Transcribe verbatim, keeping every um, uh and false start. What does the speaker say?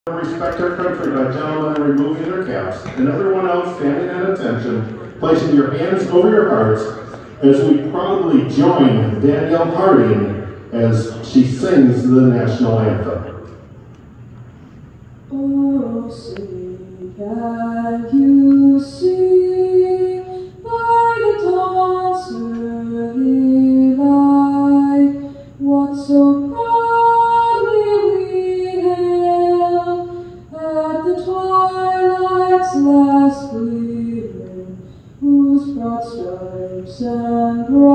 Respect our country by gentlemen removing their caps, and everyone else standing at attention, placing your hands over your hearts as we proudly join Danielle Harding as she sings the national anthem. Oh, sing, can you sing by the dawn's early light what so proudly we hailed at the twilight's last gleaming, whose broad stripes and broad